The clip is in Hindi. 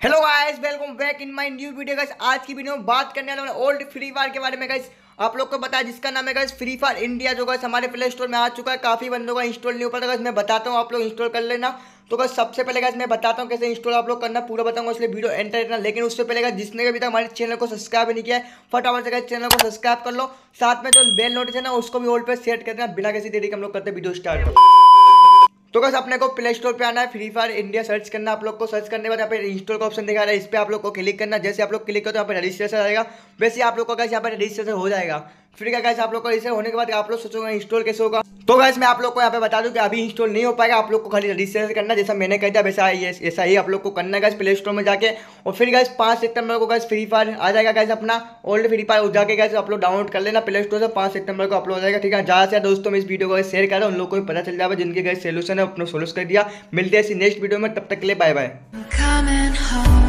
Hello guys, welcome back in my new video guys. आज की वीडियो में बात करने वाला हूं ओल्ड फ्री फायर के बारे में गाइस। आप लोग को बताया जिसका नाम है गाइस फ्री फायर इंडिया, जो गाइस हमारे प्ले स्टोर में आ चुका है। काफी बंदों का इंस्टॉल नहीं हो पाता गाइस, मैं बताता हूं, आप लोग इंस्टॉल कर लेना। तो गाइस सबसे पहले गाइस मैं बताता हूं कैसे इंस्टॉल आप लोग करना, पूरा बताऊंगा, इसलिए वीडियो एंड करना। लेकिन उससे पहले गाइस जिसने अभी तक हमारे चैनल को सब्सक्राइब नहीं किया है, फटाफट से गाइस चैनल को सब्सक्राइब कर लो। साथ में जो बेल नोटिस है ना, उसको भी ऑल पे सेट कर देना। बिना किसी देरी के हम लोग करते वीडियो स्टार्ट। तो बस अपने को प्ले स्टोर पे आना है, फ्री फायर इंडिया सर्च करना। आप लोग को सर्च करने के बाद यहाँ पे इंस्टॉल का ऑप्शन दिखा रहा है, इस पे आप लोग को क्लिक करना। जैसे आप लोग क्लिक करो तो यहाँ पे रजिस्ट्रेशन आएगा। वैसे आप लोग का गाइस यहाँ पे रजिस्ट्रेशन हो जाएगा। फिर क्या गाइस आप लोग को इसे होने के बाद आप लोग सोचोगे इंस्टॉल कैसे होगा। तो गाइस मैं आप लोग को यहाँ पे बता दूं कि अभी इंस्टॉल नहीं हो पाएगा। आप लोग को खाली रजिस्ट्रेशन करना, जैसा मैंने कह दिया वैसा ऐसा ही आप लोग को करना है गाइस प्ले स्टोर में जाके। और फिर गाइस 5 सितंबर को गाइस फ्री फायर आ जाएगा गाइस, अपना ओल्ड फ्री फायर जाके गाइस आप लोग डाउनलोड कर लेना प्ले स्टोर से। 5 सितंबर को अपलोड हो जाएगा, ठीक है। ज़्यादा से दोस्तों में इस वीडियो को शेयर करें, उन लोग को भी पता चल जाएगा जिनके गाइस सोल्यूशन है अपना सोल्यूशन कर दिया। मिलते हैं इसी नेक्स्ट वीडियो में, तब तक के लिए बाय बाय।